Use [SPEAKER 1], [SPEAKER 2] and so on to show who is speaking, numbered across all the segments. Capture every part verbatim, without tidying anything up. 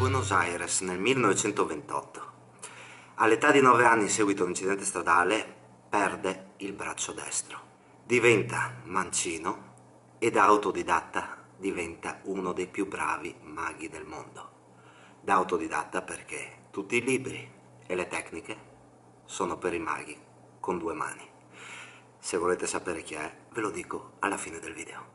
[SPEAKER 1] Buenos Aires nel millenovecentoventotto. All'età di nove anni, in seguito a un incidente stradale, perde il braccio destro. Diventa mancino e da autodidatta diventa uno dei più bravi maghi del mondo. Da autodidatta perché tutti i libri e le tecniche sono per i maghi con due mani. Se volete sapere chi è, ve lo dico alla fine del video.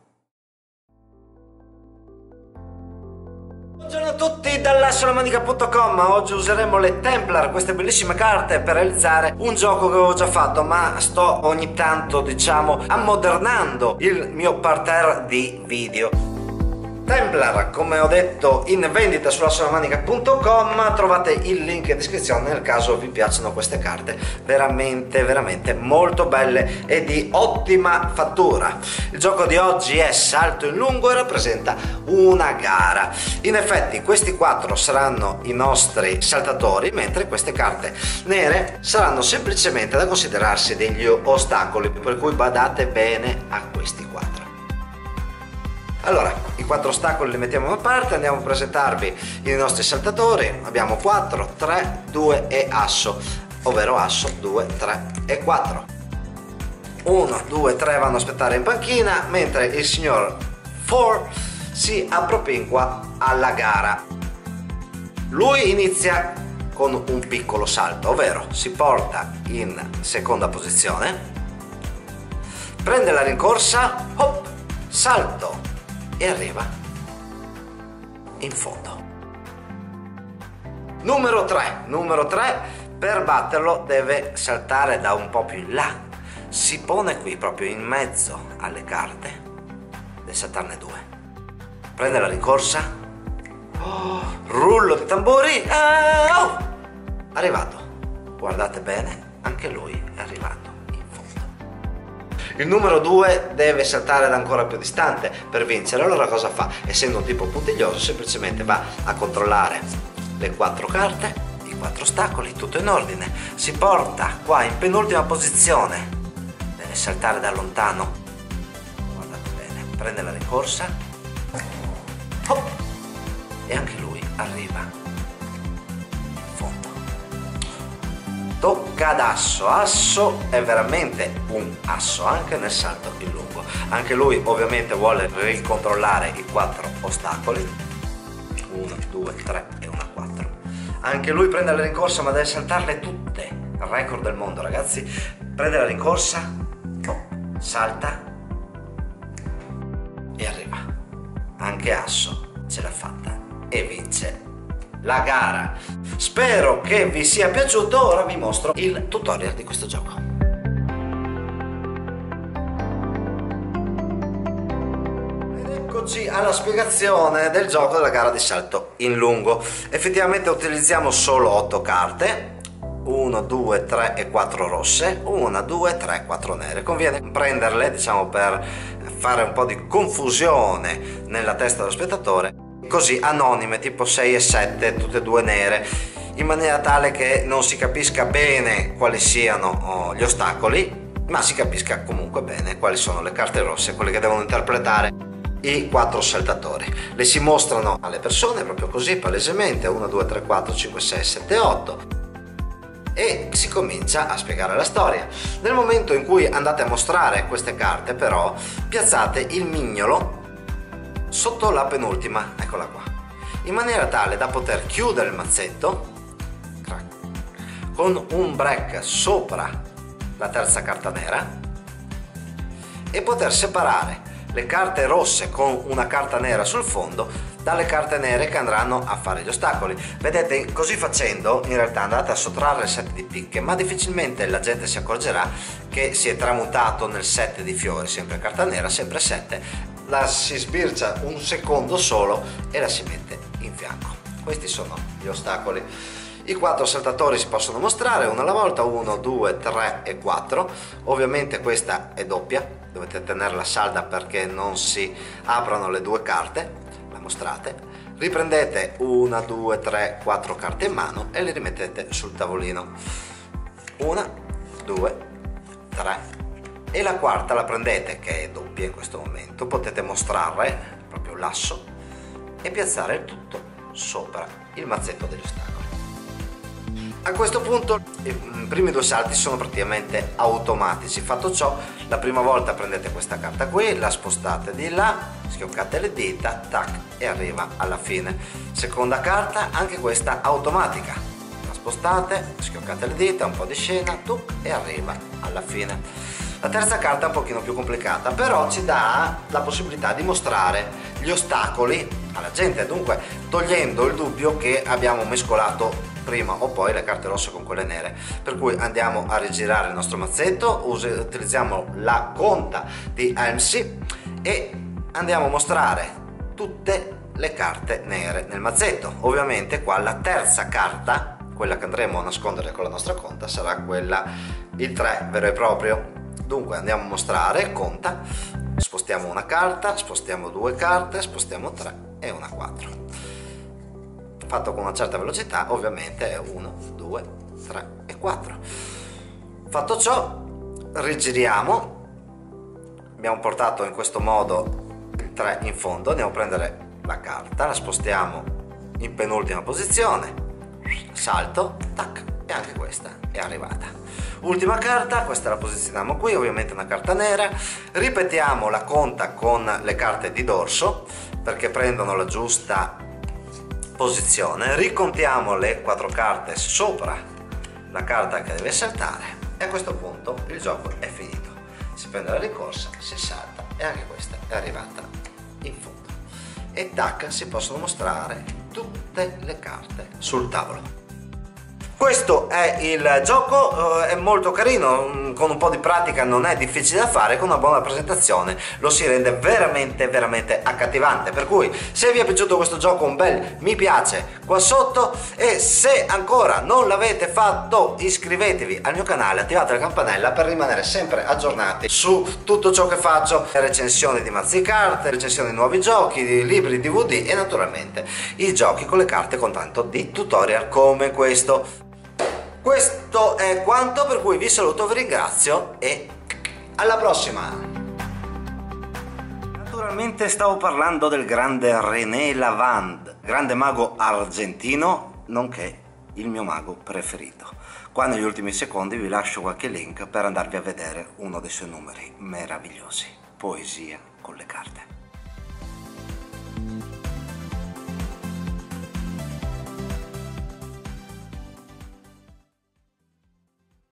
[SPEAKER 1] Buongiorno a tutti dall'assolamanica punto com. Oggi useremo le Templar, queste bellissime carte, per realizzare un gioco che avevo già fatto, ma sto ogni tanto, diciamo, ammodernando il mio parterre di video. Templar, come ho detto, in vendita sull'assolamanica punto com, trovate il link in descrizione nel caso vi piacciono queste carte, veramente veramente molto belle e di ottima fattura. Il gioco di oggi è salto in lungo e rappresenta una gara. In effetti questi quattro saranno i nostri saltatori, mentre queste carte nere saranno semplicemente da considerarsi degli ostacoli, per cui badate bene a questi quattro. Allora, i quattro ostacoli li mettiamo da parte, andiamo a presentarvi i nostri saltatori. Abbiamo quattro, tre, due e asso, ovvero asso, due, tre e quattro. uno, due, tre vanno a aspettare in panchina, mentre il signor quattro si appropinqua alla gara. Lui inizia con un piccolo salto, ovvero si porta in seconda posizione, prende la rincorsa, hop, salto, e arriva in fondo. Numero tre. Numero tre, per batterlo deve saltare da un po' più in là. Si pone qui proprio in mezzo alle carte, deve saltarne due. Prende la rincorsa, oh, rullo di tamburi, ah, oh, arrivato. Guardate bene, anche lui è arrivato. Il numero due deve saltare da ancora più distante per vincere. Allora cosa fa? Essendo un tipo puntiglioso, semplicemente va a controllare le quattro carte, i quattro ostacoli, tutto in ordine. Si porta qua in penultima posizione, deve saltare da lontano. Guardate bene, prende la rincorsa, hop, e anche lui arriva in fondo. Tocca ad asso. Asso è veramente un asso anche nel salto in lungo. Anche lui ovviamente vuole ricontrollare i quattro ostacoli, uno, due, tre e una quattro. Anche lui prende la rincorsa, ma deve saltarle tutte. Il record del mondo, ragazzi. Prende la rincorsa, salta e arriva. Anche asso ce l'ha fatta e vince la gara. Spero che vi sia piaciuto. Ora vi mostro il tutorial di questo gioco. Ed eccoci alla spiegazione del gioco della gara di salto in lungo. Effettivamente utilizziamo solo otto carte, uno, due, tre e quattro rosse, uno, due, tre, quattro nere. Conviene prenderle, diciamo, per fare un po' di confusione nella testa dello spettatore, così anonime, tipo sei e sette, tutte e due nere, in maniera tale che non si capisca bene quali siano oh, gli ostacoli, ma si capisca comunque bene quali sono le carte rosse, quelle che devono interpretare i quattro saltatori. Le si mostrano alle persone proprio così, palesemente, uno, due, tre, quattro, cinque, sei, sette, otto, e si comincia a spiegare la storia. Nel momento in cui andate a mostrare queste carte, però, piazzate il mignolo sotto la penultima, eccola qua, in maniera tale da poter chiudere il mazzetto con un break sopra la terza carta nera e poter separare le carte rosse con una carta nera sul fondo dalle carte nere che andranno a fare gli ostacoli. Vedete, così facendo in realtà andate a sottrarre il set di picche, ma difficilmente la gente si accorgerà che si è tramutato nel set di fiori, sempre carta nera, sempre sette. La si sbircia un secondo solo e la si mette in fianco. Questi sono gli ostacoli. I quattro saltatori si possono mostrare uno alla volta, uno, due, tre e quattro. Ovviamente questa è doppia, dovete tenerla salda perché non si aprono le due carte. La mostrate, riprendete una, due, tre, quattro carte in mano e le rimettete sul tavolino. Una, due, tre. E la quarta la prendete, che è doppia in questo momento, potete mostrare proprio l'asso e piazzare il tutto sopra il mazzetto degli ostacoli. A questo punto i primi due salti sono praticamente automatici. Fatto ciò, la prima volta prendete questa carta qui, la spostate di là, schioccate le dita, tac, e arriva alla fine. Seconda carta, anche questa automatica, la spostate, schioccate le dita, un po' di scena, tuc, e arriva alla fine. La terza carta è un pochino più complicata, però ci dà la possibilità di mostrare gli ostacoli alla gente, dunque togliendo il dubbio che abbiamo mescolato prima o poi le carte rosse con quelle nere. Per cui andiamo a rigirare il nostro mazzetto, utilizziamo la conta di Helmsy e andiamo a mostrare tutte le carte nere nel mazzetto. Ovviamente qua la terza carta, quella che andremo a nascondere con la nostra conta, sarà quella, il tre vero e proprio. Dunque andiamo a mostrare, conta, spostiamo una carta, spostiamo due carte, spostiamo tre e una quattro. Fatto con una certa velocità, ovviamente è uno, due, tre e quattro. Fatto ciò, rigiriamo, abbiamo portato in questo modo il tre in fondo, andiamo a prendere la carta, la spostiamo in penultima posizione, salto, tac, e anche questa è arrivata. Ultima carta, questa la posizioniamo qui, ovviamente una carta nera, ripetiamo la conta con le carte di dorso perché prendono la giusta posizione, ricontiamo le quattro carte sopra la carta che deve saltare e a questo punto il gioco è finito. Si prende la ricorsa, si salta e anche questa è arrivata in fondo. E tac, si possono mostrare tutte le carte sul tavolo. Questo è il gioco, è molto carino, con un po' di pratica non è difficile da fare, con una buona presentazione lo si rende veramente veramente accattivante. Per cui se vi è piaciuto questo gioco un bel mi piace qua sotto e se ancora non l'avete fatto iscrivetevi al mio canale, attivate la campanella per rimanere sempre aggiornati su tutto ciò che faccio, recensioni di mazzi carte, recensioni di nuovi giochi, di libri, D V D e naturalmente i giochi con le carte con tanto di tutorial come questo. Questo è quanto, per cui vi saluto, vi ringrazio e alla prossima! Naturalmente stavo parlando del grande René Lavande, grande mago argentino, nonché il mio mago preferito. Qua negli ultimi secondi vi lascio qualche link per andarvi a vedere uno dei suoi numeri meravigliosi. Poesia con le carte.